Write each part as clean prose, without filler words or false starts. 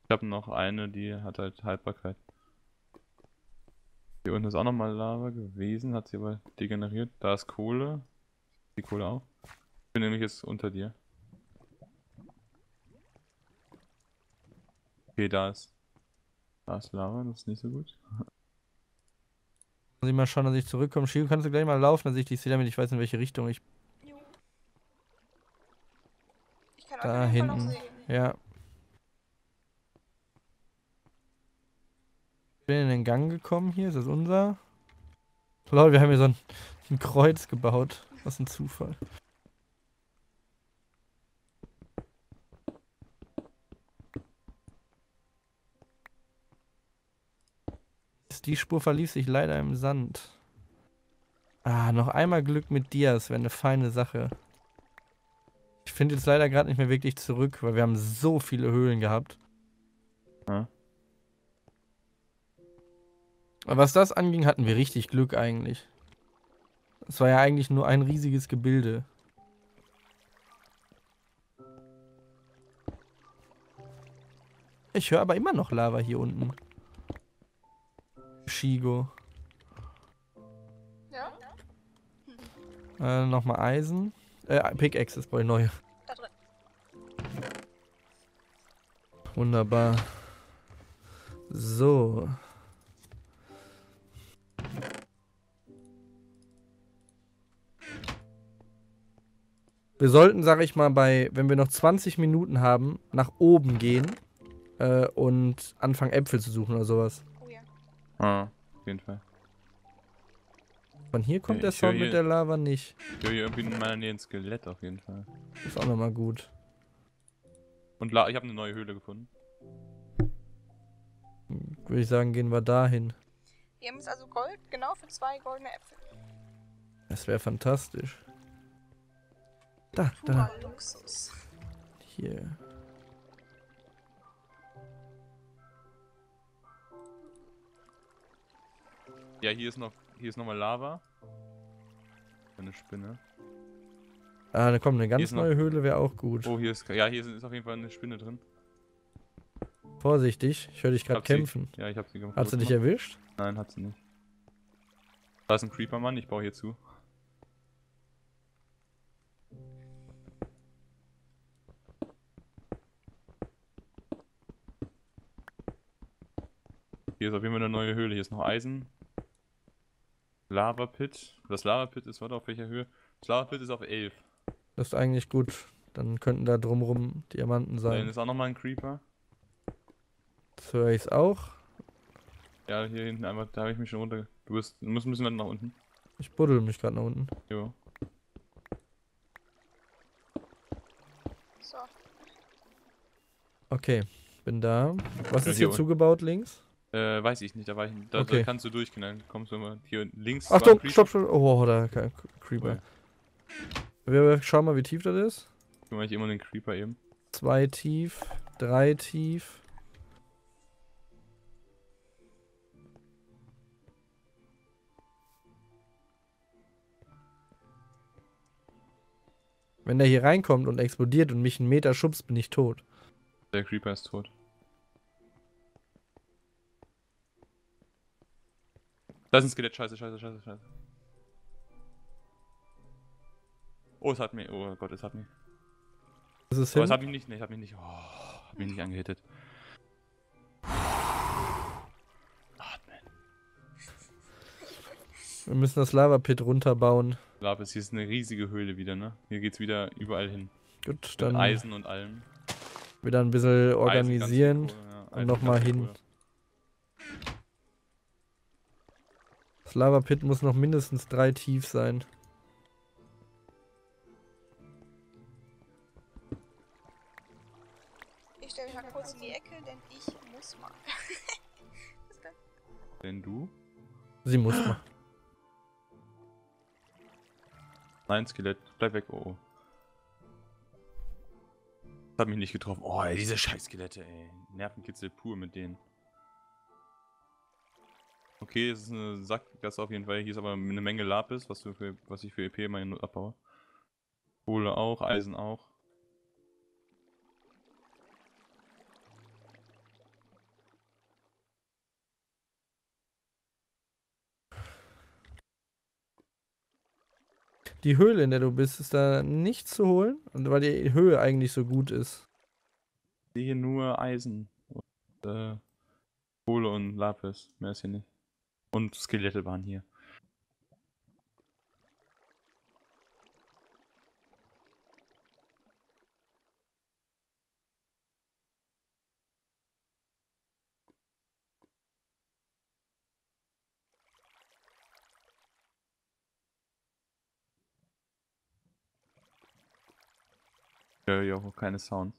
Ich habe noch eine, die hat halt Haltbarkeit. Hier unten ist auch nochmal Lava gewesen, hat sie aber degeneriert. Da ist Kohle. Die Kohle auch. Ich bin nämlich jetzt unter dir. Okay, da ist Lava, das ist nicht so gut. Muss ich mal schauen, dass ich zurückkomme. Shio, kannst du gleich mal laufen, dass ich dich sehe, damit ich weiß, in welche Richtung ich. Jo. Ich kann euch auf Da jeden Fall noch hinten. sehen. Ja. Ich bin in den Gang gekommen hier. Ist das unser? Lol, wir haben hier so ein Kreuz gebaut. Was ein Zufall. Die Spur verlief sich leider im Sand. Ah, noch einmal Glück mit dir. Das wäre eine feine Sache. Ich finde jetzt leider gerade nicht mehr wirklich zurück, weil wir haben so viele Höhlen gehabt. Ja. Aber was das anging, hatten wir richtig Glück eigentlich. Es war ja eigentlich nur ein riesiges Gebilde. Ich höre aber immer noch Lava hier unten. Shigo. Ja? Nochmal Eisen. Pickaxes, brauche ich neue. Da drin. Wunderbar. So. Wir sollten, sag ich mal, wenn wir noch 20 Minuten haben, nach oben gehen und anfangen Äpfel zu suchen oder sowas. Oh ja. Ah, auf jeden Fall. Von hier kommt der Ich höre Sound mit der Lava nicht. Ich höre hier irgendwie in meiner Nähe ein Skelett auf jeden Fall. Ist auch nochmal gut. Und ich habe eine neue Höhle gefunden. Würde ich sagen, gehen wir dahin. Wir haben jetzt also Gold, genau für 2 goldene Äpfel. Das wäre fantastisch. Da. Purer Luxus. Hier. Ja, hier ist nochmal Lava. Eine Spinne. Ah, da kommt eine Hier ganz ist noch- neue Höhle, wäre auch gut. Oh, hier ist auf jeden Fall eine Spinne drin. Vorsichtig, ich höre dich gerade Hab sie- kämpfen. Ja, ich hab sie gemacht. Hat sie dich erwischt? Nein, hat sie nicht. Da ist ein Creeper-Mann, ich baue hier zu. Hier ist auf jeden Fall eine neue Höhle. Hier ist noch Eisen. Lava-Pit. Das Lava-Pit ist, warte, auf welcher Höhe? Das Lava-Pit ist auf 11. Das ist eigentlich gut. Dann könnten da drumrum Diamanten Da sein. ist auch nochmal ein Creeper. Das höre ich auch. Ja, hier hinten einmal, da habe ich mich schon runter. Du musst ein bisschen weiter nach unten. Ich buddel mich gerade nach unten. Jo. So. Okay, bin da. Was Ja, ist hier hier zugebaut links? Weiß ich nicht, da Okay. kannst du durchgehen, dann kommst du immer hier links. Achtung, war ein Creeper. stopp. Oh, da kein Creeper. Wir schauen mal, wie tief das ist. Ich kümmere mich immer um den Creeper eben. 2 tief, 3 tief. Wenn der hier reinkommt und explodiert und mich einen Meter schubst, bin ich tot. Der Creeper ist tot. Da ist ein Skelett, scheiße. Oh, es hat mich. Oh Gott, es hat mich. Ist es Aber es hin? hat mich nicht, hat mich nicht angehittet. Atmen. Wir müssen das Lava-Pit runterbauen. Lapis, hier ist eine riesige Höhle wieder, ne? Hier geht's wieder überall hin. Gut, Mit dann Eisen und allem. wieder ein bisschen Eisen, organisieren. ganz viel Kohle, ja. und Eisen, noch mal ganz viel hin. Kohle. Das Lava-Pit muss noch mindestens 3 tief sein. Ich stelle mich mal kurz in die Ecke, denn ich muss mal. Bis dann. Denn du? Sie muss mal. Nein, Skelett, bleib weg, oh. Das hat mich nicht getroffen. Oh, ey, diese Scheiß-Skelette, ey. Nervenkitzel pur mit denen. Okay, es ist eine Sackgasse auf jeden Fall. Hier ist aber eine Menge Lapis, was ich für EP immer abbaue. Kohle auch, Eisen auch. Die Höhle, in der du bist, ist da nicht zu holen, und weil die Höhe eigentlich so gut ist. Ich sehe hier nur Eisen und Kohle und Lapis. Mehr ist hier nicht. Und Skelette waren hier. Ich höre hier auch keine Sounds.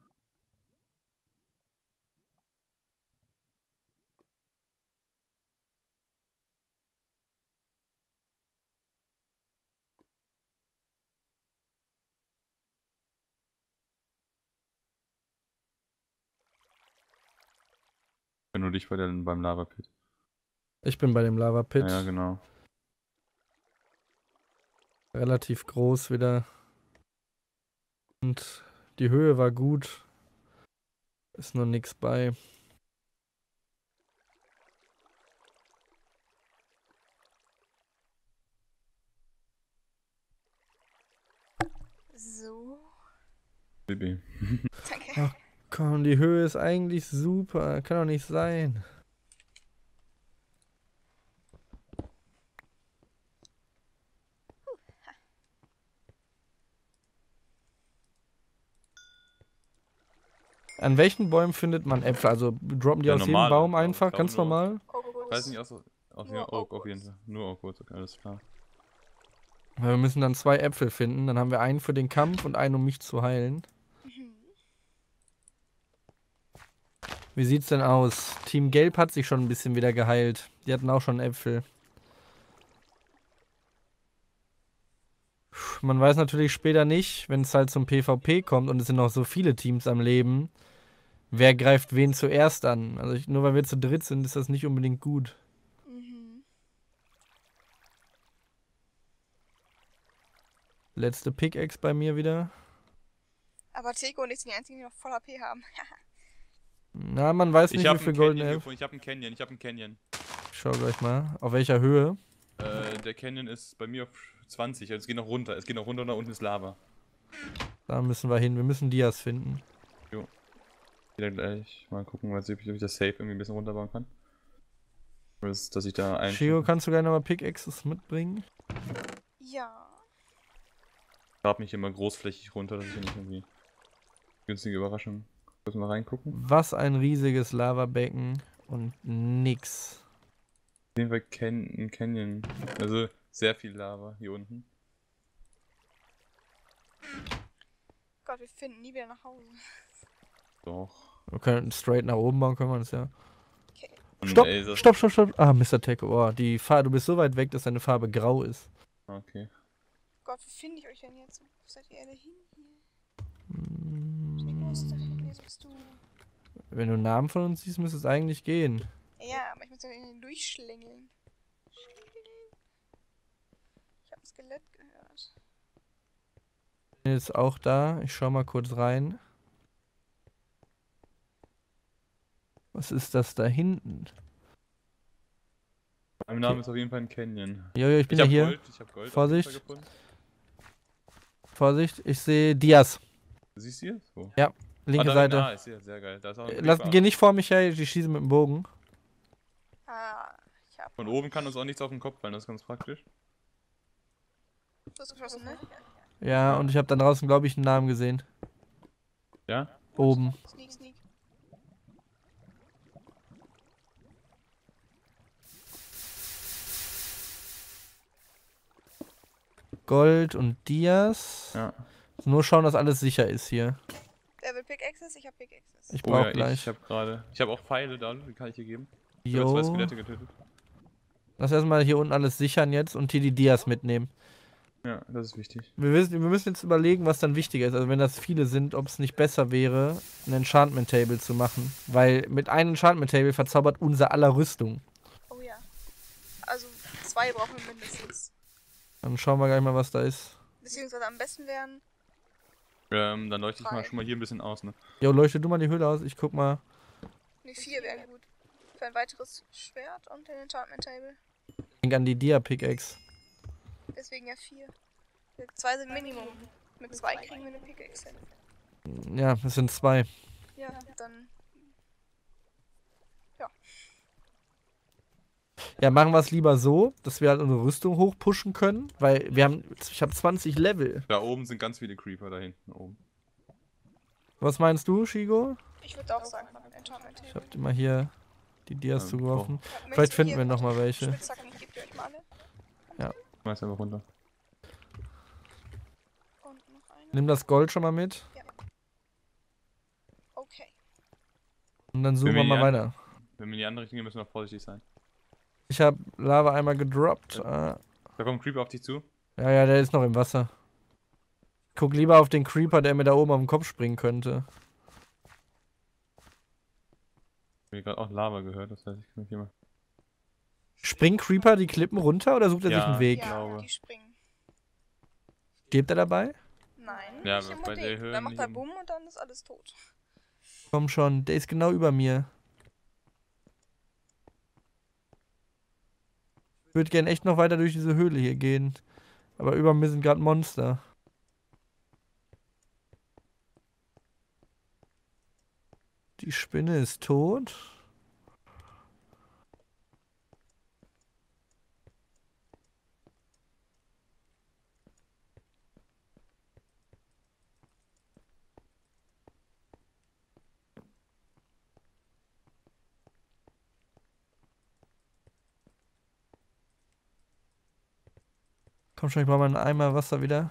Wenn du dich beim Lava-Pit. Ich bin bei dem Lava-Pit. Ja, genau. Relativ groß wieder. Und die Höhe war gut. Ist nur nichts bei. So. Baby. Danke. Ach komm, die Höhe ist eigentlich super. Kann doch nicht sein. An welchen Bäumen findet man Äpfel? Also droppen die Ja, aus jedem normale, Baum glaub ich. einfach, Ich ganz glaube nur- normal? Ich weiß nicht, auf Nur Oak auf Oakwoods. jeden Fall. Nur Oakwoods, okay, alles klar. Weil wir müssen dann 2 Äpfel finden. Dann haben wir einen für den Kampf und einen, um mich zu heilen. Mhm. Wie sieht's denn aus? Team Gelb hat sich schon ein bisschen wieder geheilt. Die hatten auch schon Äpfel. Man weiß natürlich später nicht, wenn es halt zum PvP kommt und es sind noch so viele Teams am Leben, wer greift wen zuerst an. Also nur weil wir zu dritt sind, ist das nicht unbedingt gut. Mhm. Letzte Pickaxe bei mir wieder. Aber Teko und ich sind die einzigen, die noch voll AP haben. Na, man weiß nicht, Ich wie habe viel einen goldene Canyon Äpfel. gefunden. Ich habe einen Canyon. Ich schau gleich mal. Auf welcher Höhe? Der Canyon ist bei mir auf 20, also es geht noch runter. Es geht noch runter und da unten ist Lava. Da müssen wir hin. Wir müssen Dias finden. Wieder gleich mal gucken, ob ich das Safe irgendwie ein bisschen runterbauen kann. Dass ich da ein. Shio, kannst du gerne mal Pickaxes mitbringen? Ja. Ich grab mich immer großflächig runter, dass ich hier nicht irgendwie günstige Überraschungen. Müssen wir reingucken. Was ein riesiges Lavabecken und nix. Auf jeden Fall ein Canyon. Also sehr viel Lava hier unten. Gott, wir finden nie wieder nach Hause. Doch. Wir können straight nach oben bauen, können wir das ja. Okay. Und Stopp, ey, das- stopp, stopp, stopp. Ah, Mr. Tech. Oh, die Farbe, du bist so weit weg, dass deine Farbe grau ist. Okay. Gott, wie finde ich euch denn jetzt? Wo seid ihr alle hin hier? Hm, Wo ist denn? Hier bist du. Wenn du einen Namen von uns siehst, müsste es eigentlich gehen. Ja, aber ich muss ja irgendwie durchschlängeln. Ich habe ein Skelett gehört. Bin jetzt auch da. Ich schau mal kurz rein. Was ist das da hinten? Mein Name ist auf jeden Fall ein Canyon. Jojo, ich bin ja hab hier. Gold, ich hab Gold auf Vorsicht. jeden Fall gefunden. Vorsicht, ich sehe Dias. Siehst du hier? So. Linke da Seite. hinten, ist hier, sehr geil. Da ist auch ein Lass, Creeper. geh nicht vor mich her, die schießen mit dem Bogen. Ah, ich hab. Von oben kann uns auch nichts auf den Kopf fallen, das ist ganz praktisch. Du hast geschossen, ne? Ja, und ich habe dann draußen, glaube ich, einen Namen gesehen. Ja? Oben. Sneak, sneak. Gold und Dias. Ja. Nur schauen, dass alles sicher ist hier. Wer will Pickaxes? Ich hab Pickaxes. Ich Oh brauch ja, gleich. ich hab auch Pfeile da, die kann ich dir geben. Ich habe 2 Jo. Skelette getötet. Lass erstmal hier unten alles sichern jetzt und hier die Dias mitnehmen. Ja, das ist wichtig. Wir müssen jetzt überlegen, was dann wichtiger ist. Also wenn das viele sind, ob es nicht besser wäre, ein Enchantment Table zu machen. Weil mit einem Enchantment Table verzaubert unser aller Rüstung. Oh ja. Also 2 brauchen wir mindestens. Dann schauen wir gleich mal, was da ist. Beziehungsweise am besten wären. Dann leuchte ich mal 3. schon mal hier ein bisschen aus, ne? Jo, leuchte du mal die Höhle aus. Ich guck mal. Ne, 4 wären gut. Für ein weiteres Schwert und den Enchantment Table. Denk an die Dia-Pickaxe. Deswegen ja 4. 2 sind Minimum. Mit 2 kriegen wir eine Pickaxe hin. Ja, es sind 2. Ja, dann. Ja, machen wir es lieber so, dass wir halt unsere Rüstung hochpushen können, weil ich habe 20 Level. Da oben sind ganz viele Creeper, da hinten oben. Was meinst du, Shigo? Ich würde auch sagen, noch ein Enchantment Ich Table. hab dir mal hier die Dias Ja, zugeworfen. Möchtest Vielleicht du finden hier wir noch mal welche. Spitzhacken, ich geb die euch mal alle. Schmeiß einfach runter. Und noch eine. Nimm das Gold schon mal mit Okay. und dann suchen wir mal weiter. Wenn wir in die andere Richtung gehen, müssen wir vorsichtig sein. Ich habe Lava einmal gedroppt. Da kommt ein Creeper auf dich zu. Ja, der ist noch im Wasser. Guck lieber auf den Creeper, der mir da oben auf den Kopf springen könnte. Ich habe gerade auch Lava gehört, das heißt, ich kann mich hier mal. Springt Creeper die Klippen runter oder sucht er sich einen Weg? Ja, glaube. die springen. Lebt er dabei? Nein, Ja, nicht im bei der Modell. Höhe Dann macht nicht er im- Bumm und dann ist alles tot. Komm schon, der ist genau über mir. Ich würde gern echt noch weiter durch diese Höhle hier gehen. Aber über mir sind gerade Monster. Die Spinne ist tot. Komm schon, ich brauche mal einen Eimer Wasser wieder.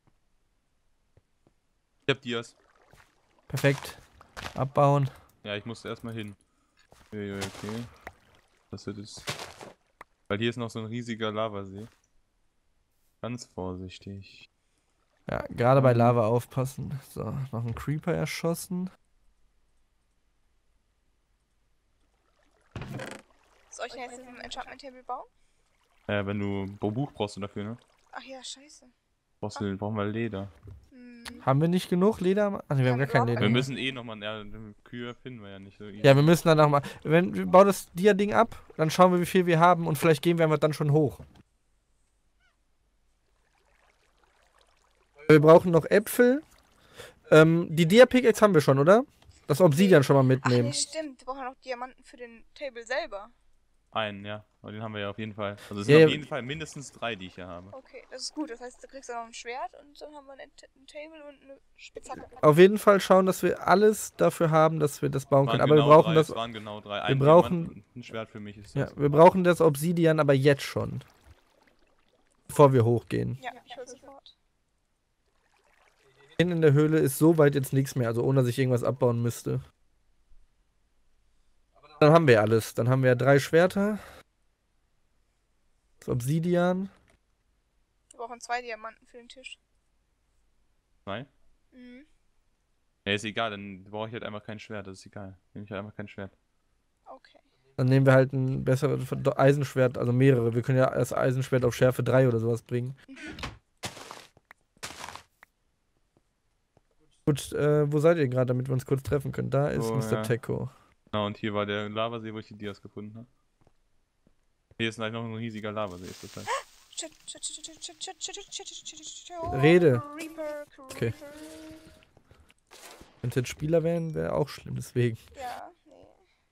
Ich hab Dias. Perfekt. Abbauen. Ja, ich musste erstmal hin. Okay. Das wird jetzt. Weil hier ist noch so ein riesiger Lavasee. Ganz vorsichtig. Ja, gerade bei Lava aufpassen. So, noch ein Creeper erschossen. Soll ich denn jetzt ein Enchantment Table bauen? Wenn du Buch brauchst du dafür, ne? Ach ja, scheiße. Brauchen wir Leder. Hm. Haben wir nicht genug Leder? Ach, nee, wir haben gar kein Leder. Wir mehr. müssen eh nochmal. Ja, Kühe finden wir ja nicht so easy. Ja, wir müssen dann nochmal. Wenn wir bauen das Dia-Ding ab, dann schauen wir, wie viel wir haben und vielleicht gehen wir einfach dann schon hoch. Wir brauchen noch Äpfel. Die Dia-Pickaxe haben wir schon, oder? Das Obsidian schon mal Ach mitnehmen. nee, stimmt. Wir brauchen noch Diamanten für den Table selber. Einen, ja. Aber den haben wir ja auf jeden Fall. Also es Ja, sind ja. auf jeden Fall mindestens 3, die ich hier habe. Okay, das ist gut. Das heißt, du kriegst dann noch ein Schwert und dann haben wir ein Table und eine Spitzhacke. Auf jeden Fall schauen, dass wir alles dafür haben, dass wir das bauen können. Aber wir genau brauchen 3, das. es waren genau 3. wir brauchen- Diamant und ein Schwert für mich ist Ja, das. wir brauchen das Obsidian aber jetzt schon. Bevor wir hochgehen. Ja, ich hol sofort. Hinten in der Höhle ist soweit jetzt nichts mehr, also ohne dass ich irgendwas abbauen müsste. Dann haben wir alles. Dann haben wir 3 Schwerter. Das Obsidian. Wir brauchen 2 Diamanten für den Tisch. 2? Mhm. Ja, ist egal, dann brauche ich halt einfach kein Schwert, das ist egal. Nehme ich halt einfach kein Schwert. Okay. Dann nehmen wir halt ein besseres Eisenschwert, also mehrere. Wir können ja das Eisenschwert auf Schärfe 3 oder sowas bringen. Gut, wo seid ihr gerade, damit wir uns kurz treffen können? Da ist Oh, Mr. ja. Techo. Genau, und hier war der Lavasee, wo ich die Dias gefunden habe. Hier ist gleich noch ein riesiger Lavasee, ist das halt. Shit, shit, shit, shit, shit, shit, shit, shit, shit, shit, shit. Rede. Creeper, Okay. Creeper. Wenn es jetzt Spieler wären, wäre auch schlimm, deswegen. Ja, nee.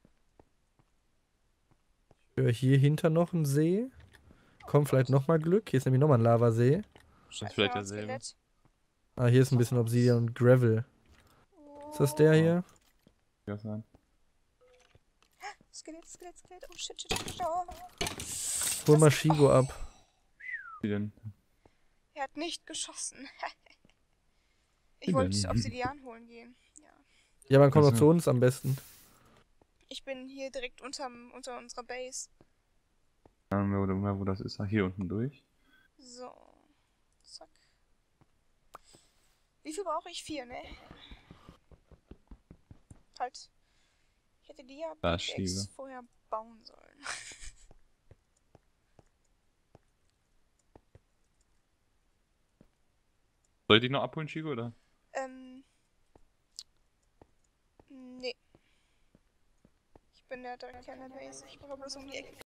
Ich höre hier hinter noch einen See. Kommt vielleicht nochmal Glück. Hier ist nämlich nochmal ein Lavasee. Scheiße, vielleicht noch ein derselbe. Skelett. Ah, hier ist ein bisschen Obsidian und Gravel. Ist das der hier? Wie das sein? Skelett, Skelett, Skelett. Oh shit, shit, shit, shit. Oh. Hol mal Shigo ab. Wie denn? Er hat nicht geschossen. Wie Ich wollte denn? Obsidian holen gehen. Ja. Ja, man kommt doch Also- zu uns am besten. Ich bin hier direkt unter unserer Base. Wo das ist? Ah, hier unten durch. So. Zack. Wie viel brauche ich? 4, ne? Halt. Ich hätte die ja Da, Pickaxe Schiebe. vorher bauen sollen. Soll ich dich noch abholen, Chico, oder? Nee. Ich bin ja direkt hier an der Base. Ich brauche bloß um die Ecke.